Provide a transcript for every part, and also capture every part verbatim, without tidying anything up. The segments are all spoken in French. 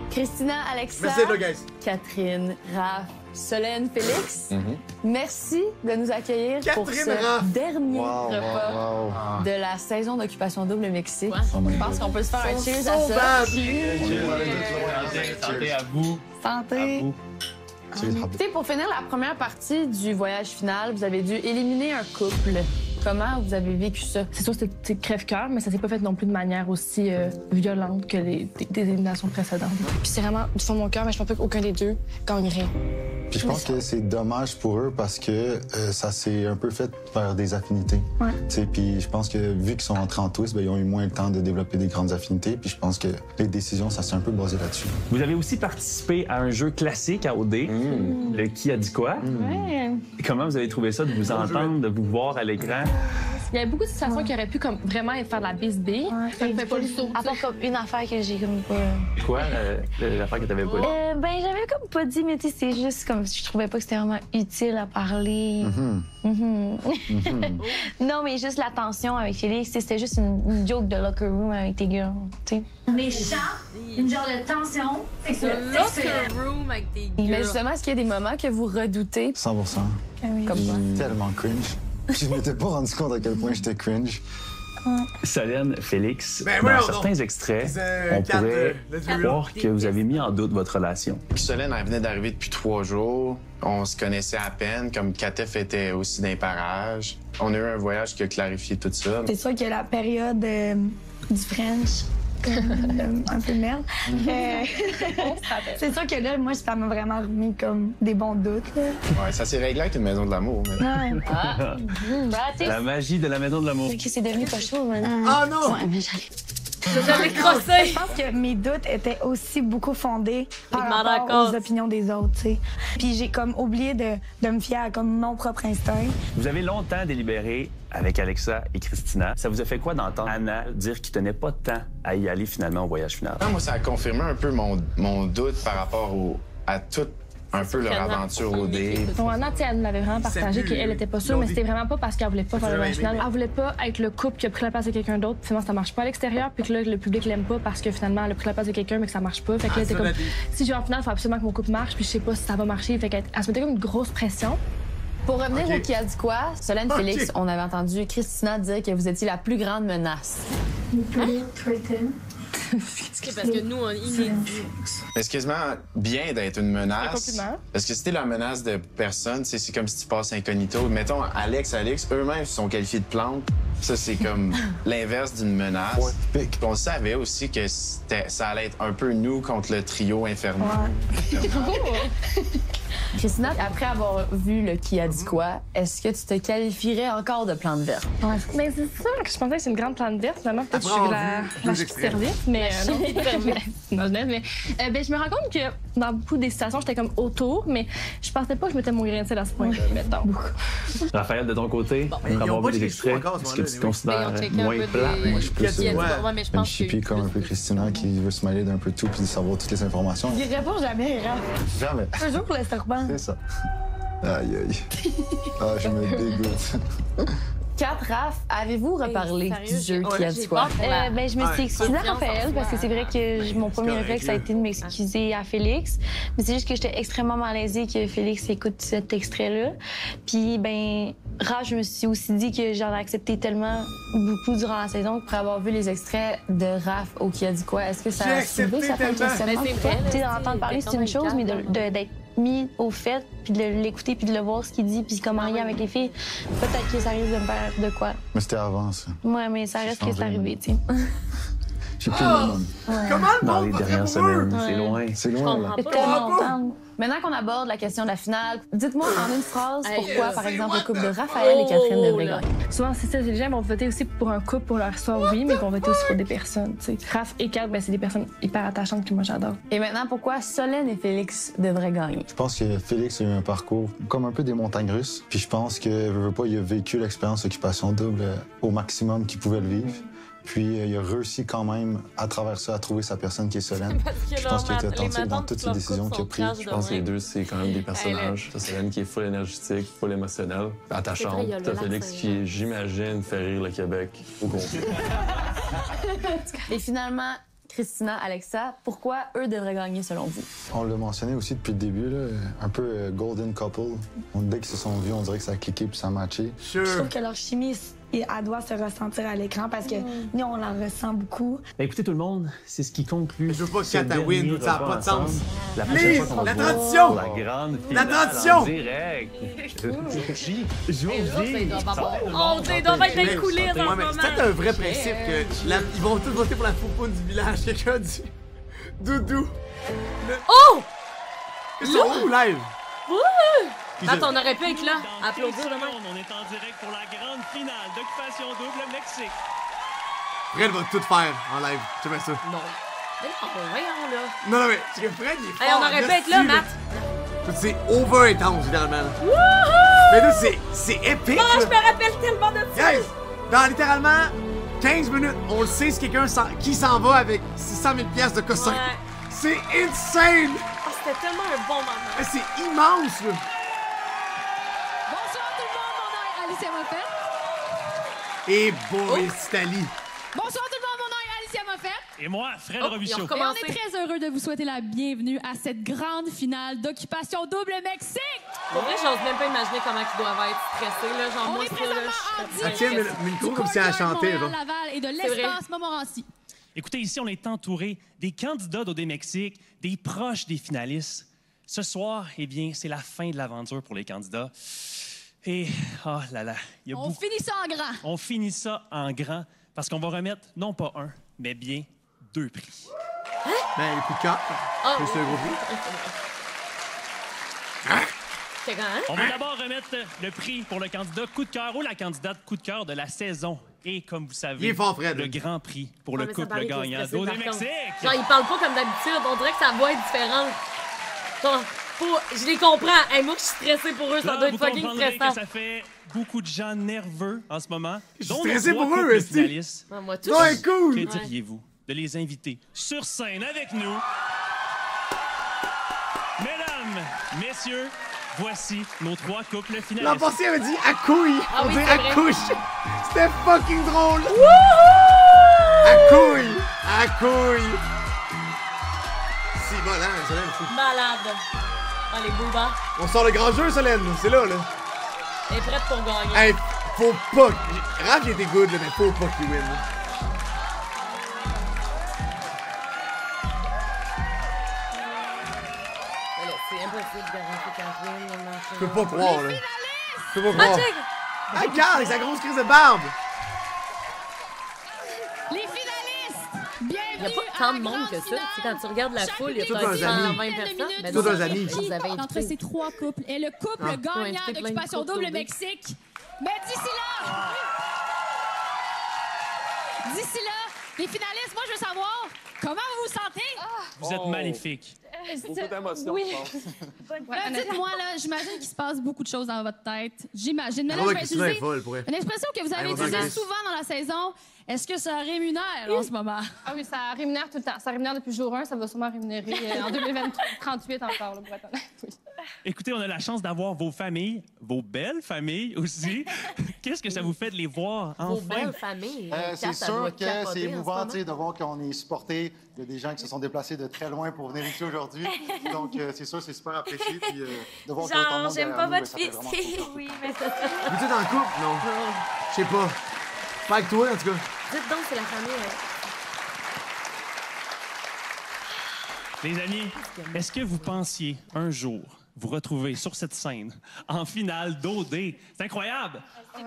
Christina, Alexa, merci là, guys. Catherine, Raph, Solène, Félix, Mm-hmm. merci de nous accueillir Catherine pour ce Raph. dernier Wow, repas wow, wow. de la saison d'Occupation Double Mexique. Ouais. Oh my Je pense God. qu'on peut se faire un cheers à So ça. bad. Santé, santé à vous. À Santé! vous. Cheers, happy. Tu sais, pour finir la première partie du voyage final, vous avez dû éliminer un couple. Comment vous avez vécu ça? C'est sûr que c'était crève-cœur, mais ça s'est pas fait non plus de manière aussi euh, violente que les des, des éliminations précédentes. Puis c'est vraiment du fond de mon cœur, mais je pense pas qu'aucun des deux gagnerait. Puis je pense que c'est dommage pour eux parce que euh, ça s'est un peu fait vers des affinités. Ouais. Tu sais, puis je pense que vu qu'ils sont entrés en twist, ben, ils ont eu moins le temps de développer des grandes affinités. Puis je pense que les décisions, ça s'est un peu basé là-dessus. Vous avez aussi participé à un jeu classique à O D, le Qui a dit quoi? Ouais. Comment vous avez trouvé ça de vous entendre, de vous voir à l'écran? Il y avait beaucoup de situations qui auraient pu comme vraiment faire de la bisbille. Ça me fait pas le saut. À part comme une affaire que j'ai comme pas. Quoi, euh, l'affaire que t'avais pas dit? Euh, ben, j'avais comme pas dit, mais tu sais, c'est juste comme je trouvais pas que c'était vraiment utile à parler. Mhm. Mhm. Mhm. Non, mais juste la tension avec Félix, tu sais, c'était juste une, une joke de locker room avec tes gars, tu sais. Méchant, une genre de tension. C'est ça. Locker room avec tes Mais girls. justement, est-ce qu'il y a des moments que vous redoutez? cent pour cent. Comme quoi? Tellement cringe. Je m'étais pas rendu compte à quel point j'étais cringe. Solène, Félix, Ben, dans voyons certains donc. extraits, C'est, on quatre, pourrait euh, let's be real. croire que vous avez mis en doute votre relation. Solène, elle venait d'arriver depuis trois jours. On se connaissait à peine, comme Katef était aussi d'un parage. On a eu un voyage qui a clarifié tout ça. C'est sûr que la période euh, du French, comme, un peu merde. Euh, c'est sûr que là, moi, ça m'a vraiment remis comme des bons doutes. Là. Ouais, ça s'est réglé avec une maison de l'amour. Mais... Ouais. Ah! Bah, tu sais, La magie de la maison de l'amour. que c'est devenu pas chaud, maintenant. Ah non! Ouais, mais j'allais. J'avais crossé. Je pense que mes doutes étaient aussi beaucoup fondés par Complètement rapport d'accord. aux opinions des autres, tu sais. Puis j'ai comme oublié de, de me fier à comme mon propre instinct. Vous avez longtemps délibéré avec Alexa et Christina. Ça vous a fait quoi d'entendre Anna dire qu'il tenait pas de temps à y aller finalement au voyage final? Moi, ça a confirmé un peu mon, mon doute par rapport au, à toute un peu leur Vraiment aventure au dé. Donc, Anna, tu sais, elle nous l'avait vraiment partagé plus, qu'elle était pas sûre, l'ont mais dit. c'était vraiment pas parce qu'elle voulait pas faire le Tu voyage l'avais final. Elle voulait pas être le couple qui a pris la place de quelqu'un d'autre, puis finalement ça marche pas à l'extérieur, puis que là, le public l'aime pas parce que finalement elle a pris la place de quelqu'un, mais que ça marche pas. Fait que là, elle était ça, comme, la vie. si je vais en finale, il faut absolument que mon couple marche, puis je sais pas si ça va marcher. Fait qu'elle elle se mettait comme une grosse pression. Pour revenir Ok. au Qui a dit quoi, Solène, Ok. Félix, on avait entendu Christina dire que vous étiez la plus grande menace. C'est parce que nous, on inédit. Mais c'est quasiment bien d'être une Un menace. compliment. Parce que si t'es la menace de personne, tu sais, c'est comme si tu passes incognito. Mettons, Alex, Alex, eux-mêmes sont qualifiés de plantes. Ça, c'est comme l'inverse d'une menace. Ouais, pique. Puis on savait aussi que c'était- ça allait être un peu nous contre le trio infernal. Christina, après avoir vu le Qui a dit quoi, est-ce que tu te qualifierais encore de plante verte? Mais c'est sûr que je pensais que c'est une grande plante verte, finalement. Peut-être que je Après suis avoir la, vu la deux chef extraits. service, mais euh, non. non, je mais euh, ben, je me rends compte que dans beaucoup des situations, j'étais comme autour, mais je pensais pas que je mettais mon grain de sel à ce point-là, mettons. Raphaël, de ton côté, mais ils après ont avoir pas vu les checké extraits, encore à ce est-ce que moment-là, tu te les considères Mais on checkait un moins peu plat? des- Moi, je suis plus, Qui a dit ouais. quoi? Ouais, mais je Une pense que. chippie comme un peu Christina qui veut se mêler d'un peu tout puis de savoir toutes les informations. Il répond jamais, Raph. Jamais. Un jour pour le serpent. C'est ça. Aïe, aïe. Ah, je me dégoûte. Quatre, Raph, avez-vous reparlé sérieux, du jeu j'ai- Qui a j'ai dit quoi? peur pour la- Euh, ben, je me Ouais. suis excusée à Confiance en Raphaël soi. parce que c'est vrai que j- mon premier correct, réflexe ça a là. été de m'excuser à Félix. Mais c'est juste que j'étais extrêmement malaisée que Félix écoute cet extrait-là. Puis, ben, Raph, je me suis aussi dit que j'en ai accepté tellement beaucoup durant la saison. Après avoir vu les extraits de Raph au Qui a dit quoi, est-ce que ça J'ai a soulevé accepté certains tellement. questionnements? Mais c'est pour toi? vrai, Tu sais, là, d'en entendre parler, c'est une chose, mais de- de- d'être mis au fait, puis de l'écouter, puis de le voir ce qu'il dit, puis comment il est avec les filles, peut-être que ça risque de me faire de quoi. Mais c'était avant, ça. Ouais, mais ça reste que c'est changé. arrivé, tu sais. J'ai plus le même. Comment le Dans monde les voterait dernières pour eux? semaines, c'est loin. C'est Je loin, comprends là. C'est pas. tellement longtemps. Maintenant qu'on aborde la question de la finale, dites-moi en une phrase Hey, pourquoi, euh, par c'est exemple, what le couple de the Raphaël et Catherine devrait là. gagner. Souvent, c'est ça, les gens vont voter aussi pour un couple, pour leur histoire, oui, mais ils vont voter aussi pour des personnes, tu sais. Raph et Kat, ben, c'est des personnes hyper attachantes que moi j'adore. Et maintenant, pourquoi Solène et Félix devraient gagner? Je pense que Félix a eu un parcours comme un peu des montagnes russes. Puis je pense que, veux, veux pas, il a vécu l'expérience Occupation Double euh, au maximum qu'il pouvait le vivre. Puis euh, il a réussi quand même, à travers ça, à trouver sa personne qui est Solène. Parce que Je leur pense qu'il a été mat- les authentique dans matantes, toutes les leurs décisions couples qu'il a sont prises. trash Je pense que les de deux, c'est quand même des personnages. T'as Solène qui est full énergétique, full émotionnel, attachante. vrai, il y a le T'as lac Félix Saint-Jean. qui, j'imagine, fait rire le Québec au complet. Et finalement, Christina, Alexa, pourquoi eux devraient gagner selon vous? On l'a mentionné aussi depuis le début, là, un peu euh, golden couple. On, dès qu'ils se sont vus, on dirait que ça a cliqué puis ça a matché. Je trouve que leur chimie, elle doit se ressentir à l'écran parce que Mm. nous, on la ressent beaucoup. Ben, écoutez tout le monde, c'est ce qui conclut. Je veux pas que ce Kat elle win, dernier ça n'a repas pas de sens. ensemble. La prochaine Please, fois qu'on la se voit transition! pour la grande La finale transition! en direct. J, Josie. Oh, ils doivent être dans les coulisses en ce Ouais, mais moment. c'est peut-être un vrai principe que la- ils vont tous voter pour la foufoune du village. Quelqu'un dit Doudou. Le- Oh! Ils sont où live? Wouhou! Qui Attends, ça? on aurait pu être là. Applaudir le même. On est en direct pour la grande finale d'Occupation Double Mexique. Fred va tout faire en live. Tu mets ça. Non. Mais non, voyons là. Non, non, mais c'est que Fred, il est fort. Hey, on aurait pu être là, là-dessus, Matt. Tout, c'est over intense, littéralement. Wouhou! Mais là, c'est, c'est épique. Non, là. je me rappelle tellement de ça. Guys, dans littéralement quinze minutes, on le sait si quelqu'un s'en- qui s'en va avec six cent mille piastres de costume. Ouais. C'est insane! Oh, c'était tellement un bon moment. Mais c'est immense, là. Bonsoir tout le monde, mon nom est Alicia Moffett. Et Oh. boy, c'est Ali. Bonsoir tout le monde, mon nom est Alicia Moffett. Et moi, Fred Oh, Robichaud. ils ont Et on commencé. est très heureux de vous souhaiter la bienvenue à cette grande finale d'Occupation Double Mexique. Pour vrai, j'ose même pas imaginer comment ils doivent être stressés, là. Genre, On moi, est ça, là, présentement je en serais- Elle tient le micro comme si elle chantait, là. Montréal, Laval et de C'est vrai. l'espace Montmorency. Écoutez, ici, on est entouré des candidats d'O D Mexique, des proches des finalistes. Ce soir, eh bien, c'est la fin de l'aventure pour les candidats. Et, oh là là, il y a On beaucoup... finit ça en grand. On finit ça en grand parce qu'on va remettre non pas un, mais bien deux prix. Ben, le coup de cœur. Oh. C'est un gros prix. C'est quand, hein? On va d'abord remettre le prix pour le candidat coup de cœur ou la candidate coup de cœur de la saison. Et comme vous savez, Il est fort, Fred. le grand prix pour Ouais, le mais ça couple paraît qu'il est gagnant stressé, d'O D par contre. Mexique. Genre, ils parlent pas comme d'habitude. On dirait que sa voix est différente. Genre, faut- je les comprends. Hey, moi, je suis stressée pour eux. Ça Là, doit vous être fucking comprendrez stressant. que ça fait beaucoup de gens nerveux en ce moment. Je suis dont stressé nos trois pour eux, couples esti. finalistes. Ouais, moi, tout. Ouais, cool! Que diriez-vous de les inviter sur scène avec nous? Mesdames, messieurs, voici nos trois couples L'an finalistes. passé, elle avait dit à couille. Ah On oui, dit c'est à vrai. couche. C'était fucking drôle. À couille. À couille. C'est bon, hein, Solène. c'est- Malade. Ah, les boobas. On sort le grand jeu, Solène. C'est là, là. Elle est prête pour gagner. Hey, faut pas. que- Raph, il était good, là, mais faut pas qu'il win. là. Voilà, c'est impossible de rentrer Catherine. Je peux pas croire, là. Je peux pas Ah, croire. check! Ah, regarde, avec sa grosse crise de barbe. Les finalistes, Il bienvenue n'y a pas à tant la de monde grande que ça. finale. Tu sais, quand tu regardes la Chaque foule, il y a public Tous peut-être leurs amis. cent vingt dizaine de personnes. minutes Mais Tous non, leurs amis. je les avais entre invités. ces trois couples et le couple Ah. Ouais, gagnant inviter plein de d'Occupation couples Double au dé. Mexique. Mais d'ici là, d'ici là, les finalistes, moi je veux savoir comment vous vous sentez. Vous êtes Oh. magnifiques. Beaucoup d'émotions, Oui. je pense. Là, dites-moi, là, j'imagine qu'il se passe beaucoup de choses dans votre tête. J'imagine. Mais là, Ah ouais, je vais Christina est utiliser folle, pour elle. une expression que vous avez Allez, on s'en utilisée glisse. souvent dans la saison. Est-ce que ça rémunère en ce moment? Ah oui, ça rémunère tout le temps. Ça rémunère depuis jour un, ça va sûrement rémunérer euh, en deux mille vingt-trois, trente-huit encore, là, pour être honnête. Oui. Écoutez, on a la chance d'avoir vos familles, vos belles familles aussi. Qu'est-ce que ça vous fait de les voir Vos enfin? belles familles. Euh, Kat, c'est elle sûr doit que capoter c'est en ce émouvant moment. tu sais, de voir qu'on est supporté. Il y a des gens qui se sont déplacés de très loin pour venir ici aujourd'hui. Donc, euh, c'est sûr, c'est super apprécié. Puis, euh, de voir qu'il y a autant de Genre, monde j'aime derrière pas nous, ben, votre ça fait fils. vraiment plaisir. Oui, mais ça. Vous êtes en couple? Non. Je sais pas. Pas avec toi, en tout cas. Dites donc, c'est la famille. hein. Les amis, est-ce que vous pensiez un jour vous retrouver sur cette scène en finale d'O D? C'est incroyable!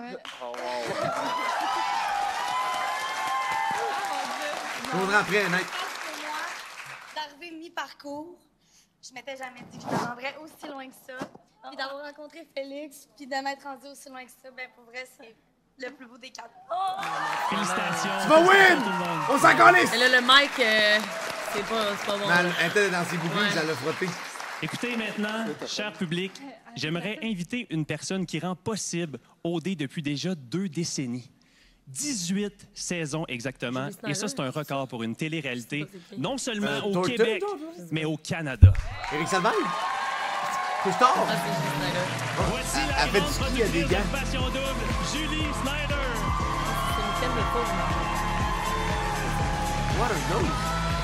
Je voudrais après, mec. Pour moi, d'arriver mi-parcours, je m'étais jamais dit que je me rendrais aussi loin que ça. Puis d'avoir rencontré Félix, puis de m'être rendu aussi loin que ça, ben pour vrai, c'est le plus beau des quatre. Félicitations! Tu vas win! Félicitations tout le monde. On s'en calisse! Mais là, le mic, euh, c'est pas, c'est pas bon. Mais elle- elle était dans ses boubilles, Ouais. elle l'a frotté. Écoutez maintenant, cher public, j'aimerais inviter une personne qui rend possible O D depuis déjà deux décennies. dix-huit saisons exactement, Julie Snyder. et ça, c'est un record pour une télé-réalité, non seulement Euh, au Thornton, Québec, Thornton. mais au Canada. Éric Salvaille? Couche-tard? Ah, c'est Julie Snyder. Voici Elle- la elle fait grande du ski à des productrice gants. d'Occupation Double, Julie Snyder. C'est une scène de pauvre. What a nose!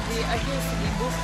des... Ok, c'est des bouffes.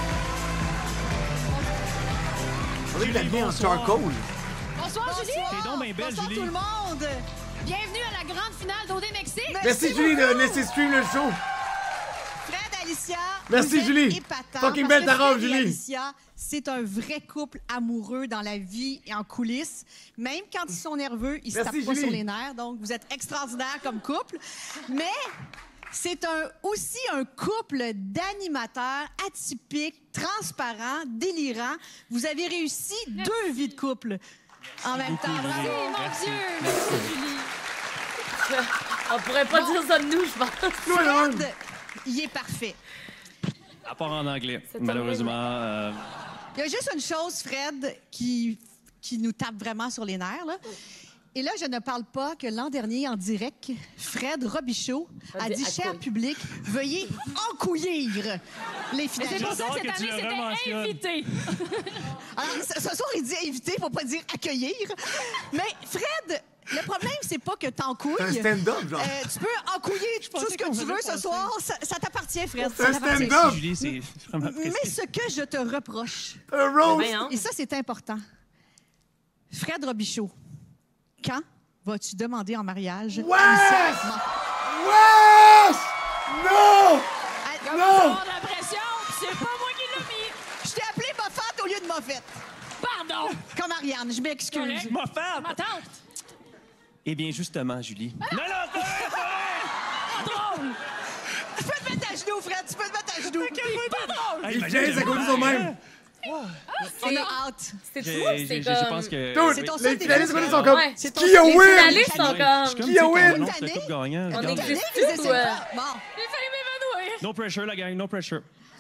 On dirait qu'il a mis en charcoal. Bonsoir, Julie! T'es donc bien belle, Bonsoir Julie. tout le monde! Bienvenue à la grande finale d'O D Mexique! Merci, Merci Julie de laisser stream le show. Fred, Alicia, merci vous Julie. êtes épatants, Fucking parce belle que ta robe, Fred et Julie. Alicia, c'est un vrai couple amoureux dans la vie et en coulisses. Même quand ils sont nerveux, ils se Merci, tapent pas Julie. sur les nerfs. Donc, vous êtes extraordinaires comme couple. Mais c'est un, aussi un couple d'animateurs atypiques, transparents, délirants. Vous avez réussi deux vies de couple en même temps. Bravo, Mon Dieu! Merci, Julie! On pourrait pas Bon. dire ça de nous, je pense. Fred, il est parfait. À part en anglais, C'est malheureusement. euh, Il y a juste une chose, Fred, qui, qui nous tape vraiment sur les nerfs. Là. Et là, je ne parle pas que l'an dernier, en direct, Fred Robichaud a dit, cher public, veuillez encouillir les Mais finalistes. c'est pour ça que cette que tu année, le c'était rementionnes. invité. Alors, ce ce soir, il dit inviter, faut pas dire accueillir. Mais Fred, le problème, c'est pas que t'encouilles. C'est un stand-up, genre. Euh, tu peux encouiller tout ce que tu veux ce soir. Ça, ça t'appartient, Fred. C'est ça un t'appartient. stand-up. Julie, c'est vraiment Mais apprécié. ce que je te reproche, Un roast. et ça, c'est important. Fred Robichaud, quand vas-tu demander en mariage? Ouais! Alicia Mar- Ouais! Non! Ah, Non! Avoir de la pression, pis c'est pas moi qui l'ai mis. Je t'ai appelé Moffat au lieu de Moffette. Pardon! Comme Ariane, je m'excuse. Correct. Ma femme! Ma tante! Eh bien, justement, Julie. Non, non, c'est vrai, c'est vrai! Drôle! Tu peux te mettre à genoux, Fred, tu peux te mettre à genoux. Pas drôle! Hey, Il imagine, vient, ça j'ai- conduit son même. On a hâte. C'est J'ai- toi, j'ai- c'est j'ai- Je comme... pense que. Dude, C'est ton les seul finalistes défi. sont comme Ouais. C'est ton qui a seul Les win? finalistes sont Je suis comme... comme Qui a tu sais, win? quand on annonce le Cette couple gagnant. On regarde. est Cette année, juste vous essayez tout, de euh, faire- Bon. J'ai failli m'évanouir! No pressure, la gang, no pressure.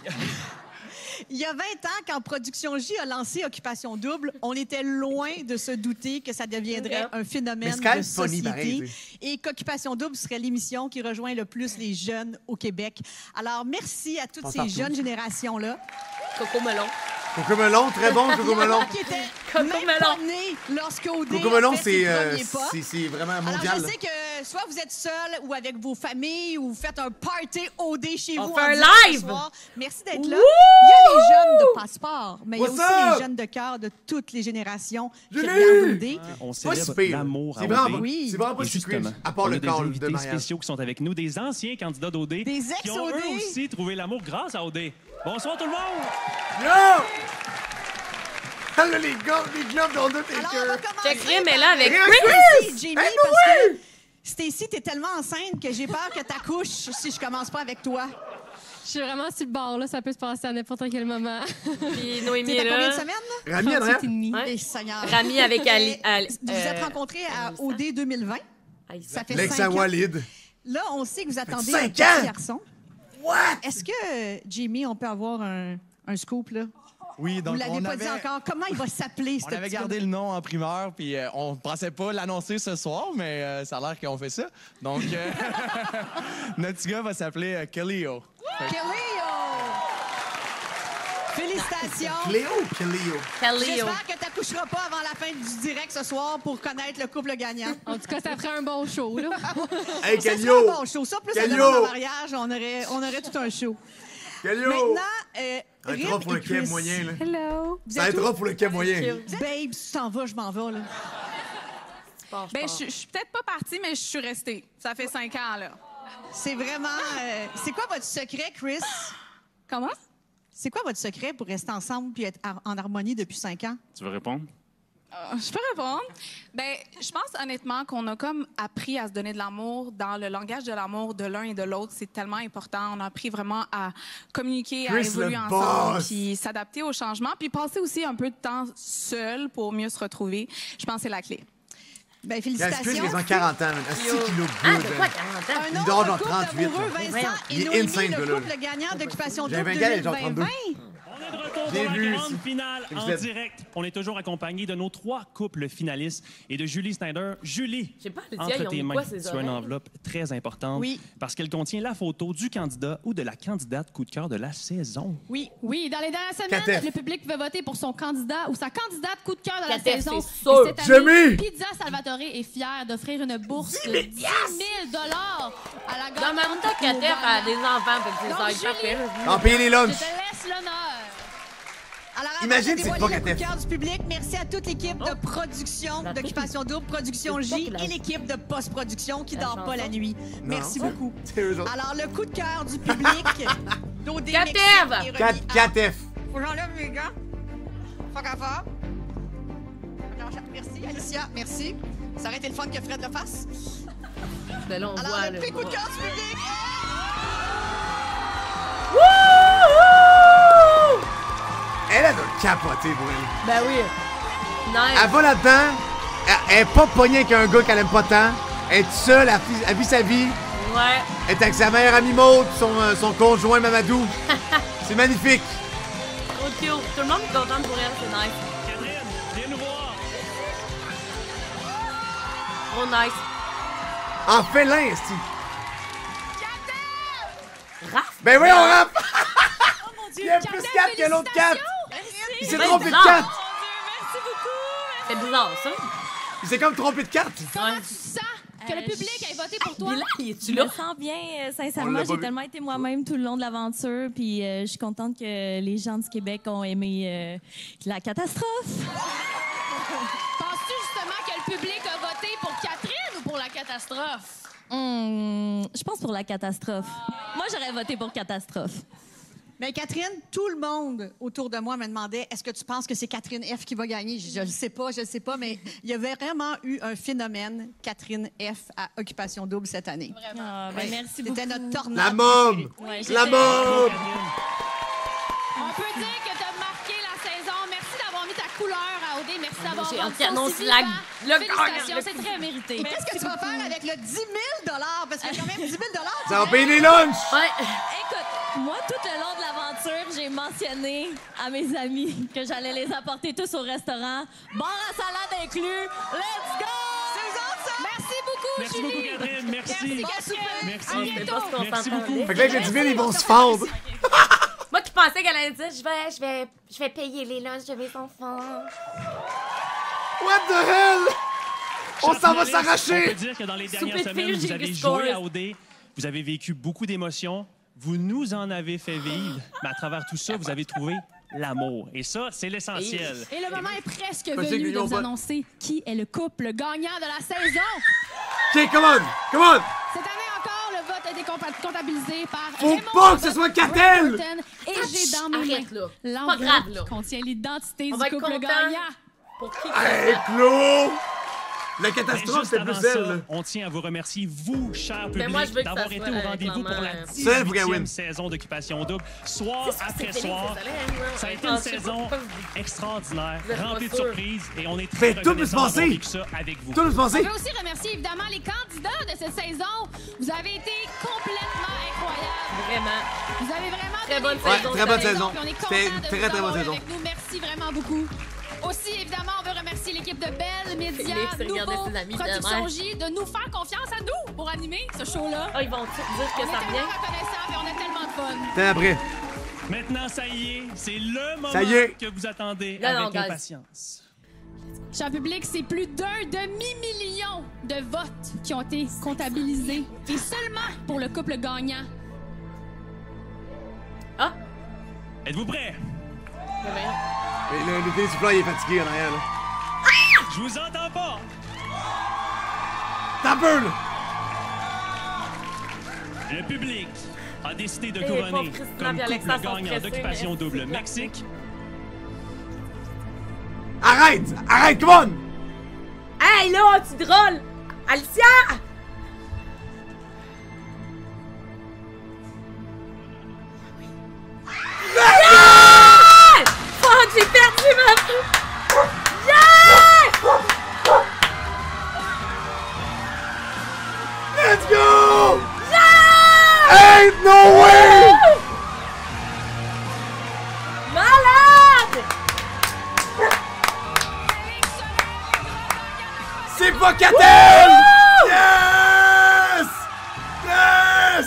Il y a vingt ans, quand Production J a lancé Occupation Double, on était loin de se douter que ça deviendrait Ok. un phénomène Mais c'est quand de même funny, société pareil, et qu'Occupation Double serait l'émission qui rejoint le plus les jeunes au Québec. Alors, merci à toutes Pense ces partout. jeunes générations-là Coco Melon. Coco Melon, très bon, Coco Melon. qui étaient Coco même Melon. pas nés lorsque O D Coco a Melon, fait ses c'est euh, premiers pas. c'est- c'est vraiment Alors, mondial. je là. sais que soit vous êtes seul ou avec vos familles ou vous faites un party O D chez On vous. fait en un direct ce live! soir. Merci d'être là. Wouh! Il y a les jeunes de passeport, mais il y a What's aussi up? les jeunes de cœur de toutes les générations qui Julie! regardent O D. On Pas célèbre si pire. l'amour à C'est vraiment O D. pas- Oui. c'est vraiment pas Et si justement, cringe, à part on le a des call de invités mariage. spéciaux qui sont avec nous, des anciens candidats d'O D. Des qui ont ex-O D. eux aussi trouvé l'amour grâce à O D. Bonsoir tout le monde! Yo! Ah, là, les gars, les globes Alors, on va d'Undertaker. commencer Check-Rim est par- là avec Rien Chris! que Merci, Jamie, Hey, parce que Stacy, t'es tellement enceinte que j'ai peur que t'accouches si je commence pas avec toi. Je suis vraiment sur le bord, là. Ça peut se passer à n'importe quel moment. Puis Noémie T'es à est combien de là. semaines, là? Rami, Adrien? trente-sept et demi. Ouais. Eh, Seigneur. Rami avec Ali. Ali- Vous vous êtes euh, rencontrés à Alissa. O D deux mille vingt. Aïssa. Ça fait L'ex cinq à ans. Walid. Là, on sait que vous attendez cinq un petit ans? garçon. What? Est-ce que, euh, Jamie, on peut avoir un, un scoop, là? Oui, Vous donc l'avez on pas avait, dit encore. Comment il va s'appeler, ce on avait petit gardé gars? le nom en primeur, puis euh, on pensait pas l'annoncer ce soir, mais euh, ça a l'air qu'on fait ça. Donc, euh, notre petit gars va s'appeler euh, Kellyo. Fait que- Kellyo! Félicitations! Cléo ou Cléo? Kellyo. J'espère que t'accoucheras pas avant la fin du direct ce soir pour connaître le couple gagnant. En tout cas, ça ferait un bon show, là. Hey, Ça serait Callio! un bon show. Ça, plus un Kellyo! demande en mariage, on aurait, on aurait tout un show. Callio! Maintenant, euh, Un Rim drop pour et le quai Chris. moyen, là. Hello. Vous Ça va êtes être où? drop pour le quai moyen. Babe, si tu t'en vas, je m'en vais, là. Ben, je je suis peut-être pas partie, mais je suis restée. Ça fait cinq ans, là. C'est vraiment... euh, c'est quoi votre secret, Chris? Comment? C'est quoi votre secret pour rester ensemble puis être har- en harmonie depuis cinq ans? Tu veux répondre? Euh, je peux répondre. Ben, je pense honnêtement qu'on a comme appris à se donner de l'amour dans le langage de l'amour de l'un et de l'autre. C'est tellement important. On a appris vraiment à communiquer, à Chris, évoluer le ensemble, boss! puis s'adapter aux changements, puis passer aussi un peu de temps seul pour mieux se retrouver. Je pense que c'est la clé. Ben, Chris, félicitations. ils ont quarante ans, man. Asti qu'il look Ah, good, de man. quoi, quarante ans? Il Un doit avoir autre genre couple trente-huit, d'amoureux, là. Vincent Il et est Noémie, insane, le ce gars-là. couple gagnant d'Occupation J'avais Double vingt ans, il est genre deux mille vingt. trente-deux. On est de retour Pour la vu grande aussi. finale Je en l'ai- direct, on est toujours accompagné de nos trois couples finalistes et de Julie Snyder. Julie, Je sais pas, les entre ils ont tes mis mains, quoi, ces tu as une oreilles? enveloppe très importante Oui. parce qu'elle contient la photo du candidat ou de la candidate coup de cœur de la saison. Oui. Oui, dans les dernières semaines, Katef. le public pouvait voter pour son candidat ou sa candidate coup de cœur de la Katef, saison. c'est sûr. Et cette année, Jimmy! Pizza Salvatore est fier d'offrir une bourse de dix mille dollars à la Dans même temps, Katef a des enfants, fait que Donc, c'est ça, Julie, parfait. On paye les Je lunchs. te laisse l'honneur. Alors, avant Imagine de c'est dévoiler pas le coup de Katef. cœur du public, merci à toute l'équipe de production d'Occupation Double, Production J et l'équipe de post-production qui dort pas la nuit. Merci Non, beaucoup. c'est eux autres. Alors, le coup de cœur du public d'O D Katef! Mexique est remis Kat- à- Katef. Faut que j'enlève mes gants. Fuck à fort. Merci, Alicia, merci. Ça aurait été le fun que Fred le fasse. Ben là, on Alors, voit, le là, prix on coup de voit. cœur du public. Elle, elle doit capoter pour elle. Ben oui. Nice. Elle va là-dedans, elle, elle est pas pognée avec un gars qu'elle aime pas tant. Elle est toute seule, elle, vit- elle vit sa vie. Ouais. Elle est avec sa meilleure amie Maud, son, euh, son conjoint Mamadou. C'est magnifique. Trop cute. Tout le monde est content pour elle, c'est nice. Catherine, viens nous voir. Trop nice. En félin, esti. Raph. Ben oui, on rappe! Oh mon Dieu, Il y a plus quatre que l'autre quatre! Il s'est Ben, trompé de bizarre. quatre! Merci beaucoup. C'est bizarre, ça. Il s'est comme trompé de quatre! Comment tu sens que le public ait voté pour toi? Bilal, il est-tu Je là? me sens bien, euh, On l'a sincèrement. pas J'ai vu. tellement été moi-même tout le long de l'aventure, puis euh, je suis contente que les gens du Québec ont aimé euh, la catastrophe. Penses-tu justement que le public a voté pour Catherine ou pour la catastrophe? Hum, je pense pour la catastrophe. Moi, j'aurais voté pour catastrophe. Mais Catherine, tout le monde autour de moi me demandait est-ce que tu penses que c'est Catherine F qui va gagner? Je ne sais pas, je ne sais pas, mais il y avait vraiment eu un phénomène Catherine F à Occupation Double cette année. Ah, ben, Ouais. merci beaucoup. C'était notre tornade. La môme! Ouais, La j'étais- môme! On peut dire que tu as marqué la saison. Merci d'avoir mis ta couleur à O D. Merci d'avoir J'ai rendu hâte ça qu'il annonce aussi la- vivant. le Félicitations, gagnant. c'est très mérité. Et qu'est-ce que tu vas faire avec le dix mille dollars? Parce qu'il y a quand même dix mille dollars. Ça va payer les lunchs! Ouais. Écoute, moi, tout le long de l'aventure, j'ai mentionné à mes amis que j'allais les apporter tous au restaurant. Bar à salade inclus. Let's go! C'est vous autres, ça? Merci beaucoup, Merci Julie. beaucoup, Catherine. Merci. Merci, Catherine. Merci. À C'est bientôt. pas ce qu'on Merci s'entendait. beaucoup. Fait que là, avec le dix mille, ils vont se fendre. Moi qui pensais qu'elle allait dire, je vais, je vais, je vais payer les lunchs de mes enfants. What the hell? On Chers s'en va finalistes, On s'arracher! peut dire que dans les dernières Souper de semaines, filles, vous j'ai avez vu joué scores. à O D, vous avez vécu beaucoup d'émotions, vous nous en avez fait vivre, mais à travers tout ça, vous avez trouvé l'amour. Et ça, c'est l'essentiel. Et le moment est presque Pas sûr venu qu'ils de ont vous pas- annoncer qui est le couple gagnant de la saison. Ok, come on! Come on! Cette année encore, le vote a été compa- comptabilisé par Faut Raymond pas que ce Abbott, soit Catel! Brett Burton, Et j'ai dans mes Arrête, mains là. C'est pas grave, l'enveloppe là. qui contient l'identité On du va être couple content. gagnant. Pour qui? Hey, Claude! La Ben, catastrophe, juste c'était avant plus elle. ça, là. on tient à vous remercier, vous, cher public, Ben, moi, je veux que d'avoir ça été soit, au euh, rendez-vous pour clairement, la euh, C'est elle, faut qu'elle win. dix-huitième saison d'Occupation Double, soir C'est sûr que après c'est soir. Félix, c'est Solène, Ça a là. été Ah, une je sais pas saison pourquoi vous dites. extraordinaire, Vous êtes pas remplie de sûr. surprises, et on est très Fait tout reconnaissants plus d'avoir passer. vécu ça avec vous. Toi, nous On pensez? veut aussi remercier évidemment les candidats de cette saison. Vous avez été complètement incroyables. Vraiment. Vous avez vraiment Très donné bonne une saison, très bonne saison, saison. puis on est content C'était de une vous très, très bonne avoir saison. avec nous. Merci vraiment beaucoup. Aussi, évidemment, on veut remercier l'équipe de Belle Média, Félix, regardez Nouveau, ses amis de Production mère. J, de nous faire confiance à nous pour animer ce show-là. Ah, ils vont tout dire On que est ça tellement revient. reconnaissants et on a tellement de fun. T'es après. Maintenant, ça y est, c'est le moment Ça y est. que vous attendez Là, avec non, guys. impatience. Cher public, c'est plus d'un demi-million de votes qui ont été comptabilisés. Et seulement pour le couple gagnant. Ah! Êtes-vous prêts? Mais le, le télésupplant, il est fatigué en arrière, là. Je vous entends pas! T'as peur, là! Le public a décidé de Eh, couronner pauvre Christina comme puis Alexa couple sont gagnant pressés, d'Occupation mais Double c'est Mexique. Arrête! Arrête, come on! Hey, là, tu drôle! Alicia! Yeah! Fuck, j'ai perdu ma... Yeah! Let's go! Yeah! Ain't no way! Malade! pas Catel! Yes! Yes!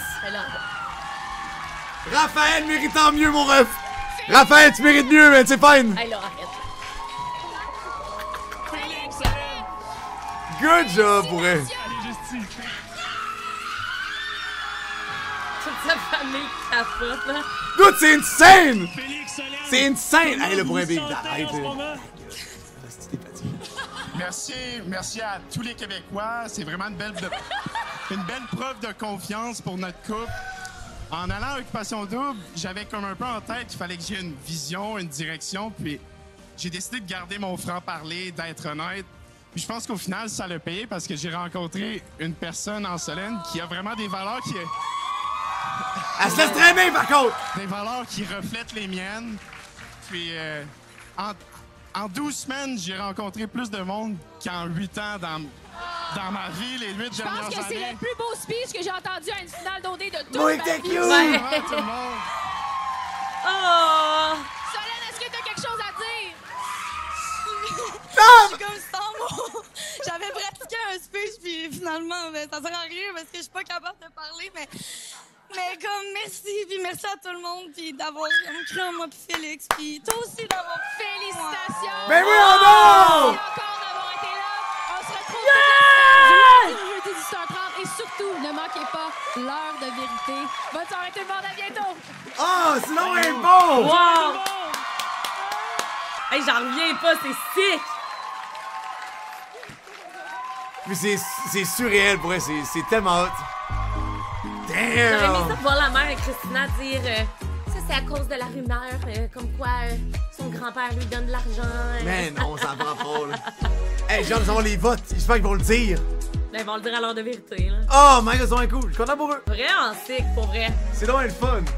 Raphaël méritant mieux, mon ref! Raphaël, tu mérites mieux, mais c'est fine! Hey, là, arrête. Good job, pour elle! Toute sa famille capote, là. Dude, c'est insane! C'est insane! Hey, le pour un big arrête! Merci, merci à tous les Québécois. C'est vraiment une belle, de- une belle preuve de confiance pour notre couple. En allant à Occupation Double, j'avais comme un peu en tête qu'il fallait que j'ai une vision, une direction, puis j'ai décidé de garder mon franc-parler, d'être honnête. Puis je pense qu'au final, ça l'a payé parce que j'ai rencontré une personne en Solène qui a vraiment des valeurs qui... Elle se laisse très bien, par contre! Des valeurs qui reflètent les miennes. Puis euh, en, en douze semaines, j'ai rencontré plus de monde qu'en huit ans dans... Dans ma vie, les huit Je dernières pense que c'est années. le plus beau speech que j'ai entendu à une finale d'O D de toute Oui, ma thank vie. you! Ouais. Ouais, tout le monde. Oh! Solène, est-ce que t'as quelque chose à dire? Je suis comme sans mots. J'avais pratiqué un speech, puis finalement, ben, ça sert à rien parce que je suis pas capable de parler, mais... Mais comme merci, puis merci à tout le monde, puis d'avoir cru en moi, puis Félix, puis toi aussi d'avoir... Félicitations! Mais oui, on a! Merci encore d'avoir été là. On se retrouve toute la semaine, du lundi au jeudi dix-huit heures trente. Et surtout, ne manquez pas l'heure de vérité. Bonne soirée tout le monde, à bientôt! Oh, sinon, elle est bon! Wow! Hey, j'en reviens pas, c'est sick! Mais c'est c'est surréel, pour elle, c'est c'est tellement hot. J'aurais aimé ça Damn! voir la mère et Christina dire euh, ça c'est à cause de la rumeur, euh, comme quoi euh, son grand-père lui donne de l'argent. euh. Mais non, ça prend pas, là. Hey, j'ai hâte de savoir les votes. J'espère qu'ils vont le dire. Ben, ils vont le dire à l'heure de vérité, là. Oh my god, c'est vraiment cool. Je suis content pour eux. Vraiment sick, pour vrai. C'est vraiment le fun.